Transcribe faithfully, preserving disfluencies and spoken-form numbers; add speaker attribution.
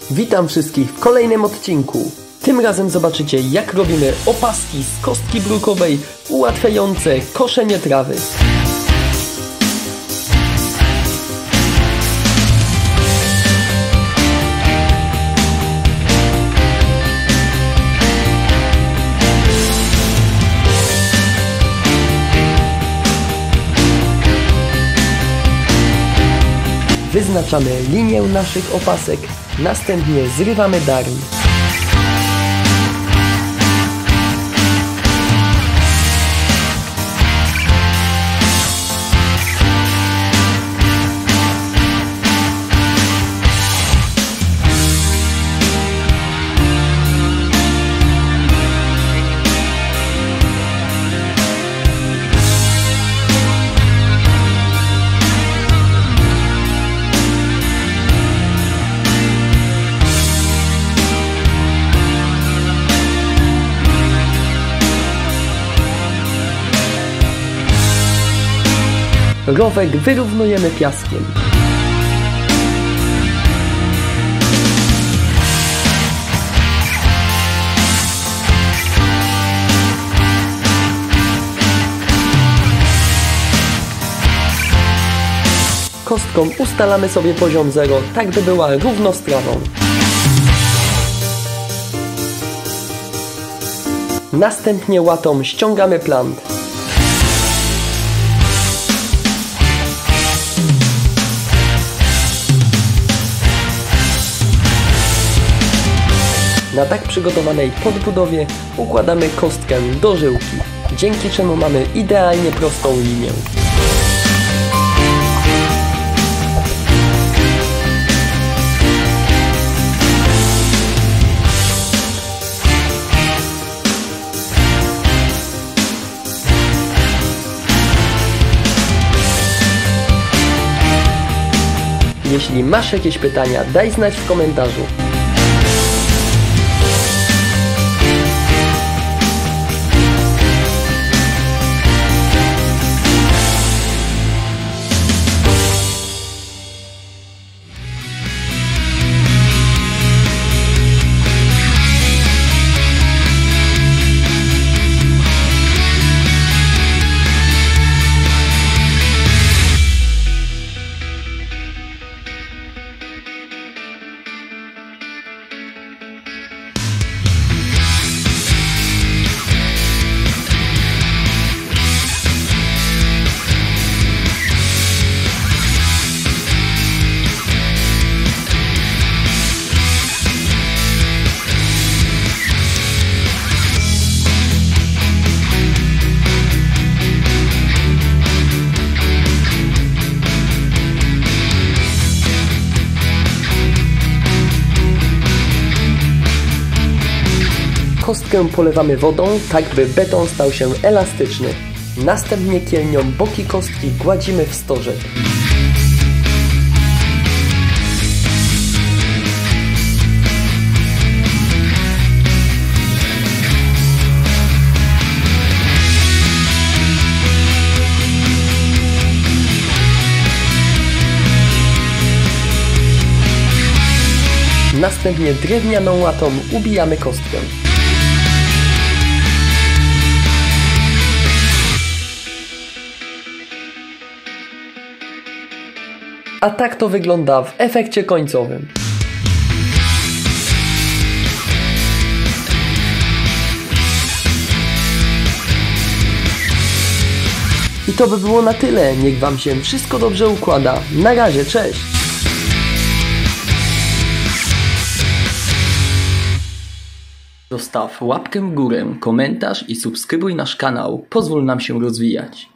Speaker 1: Witam wszystkich w kolejnym odcinku. Tym razem zobaczycie, jak robimy opaski z kostki brukowej ułatwiające koszenie trawy. Wyznaczamy linię naszych opasek, następnie zrywamy darń. Rowek wyrównujemy piaskiem. Kostką ustalamy sobie poziom zero, tak by była równo z trawą. Następnie łatą ściągamy plant. Na tak przygotowanej podbudowie układamy kostkę do żyłki, dzięki czemu mamy idealnie prostą linię. Jeśli masz jakieś pytania, daj znać w komentarzu. Kostkę polewamy wodą, tak by beton stał się elastyczny. Następnie kielnią boki kostki gładzimy w storze. Następnie drewnianą łatą ubijamy kostkę. A tak to wygląda w efekcie końcowym. I to by było na tyle. Niech Wam się wszystko dobrze układa. Na razie, cześć! Zostaw łapkę w górę, komentarz i subskrybuj nasz kanał. Pozwól nam się rozwijać.